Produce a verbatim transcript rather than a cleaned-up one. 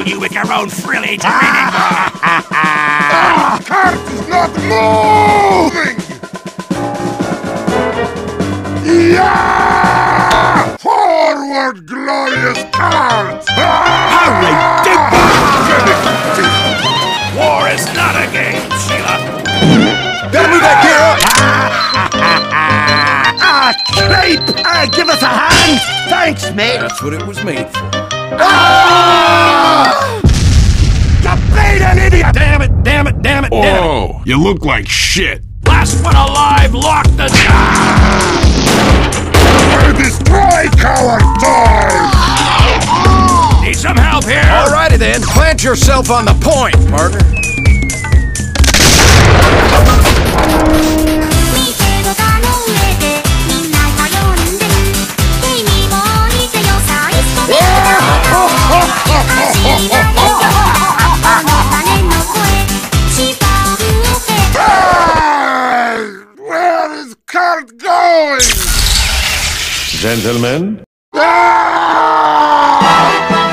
you with your own frilly training bra! Ah, cart is not moving! Yeah! Forward, glorious cart! Hurry, dig! War is not a game, Sheila! Gotta move that gear up! Ah, creep! Uh, give us a hand! Thanks, mate! That's what it was made for. Ah! You bleeding idiot! Damn it, damn it, damn it, damn it! Oh, you look like shit. Last one alive, lock the door! I destroy coward toys! Need some help here? Alrighty then, plant yourself on the point, partner. Where is cart going? Gentlemen? Ah!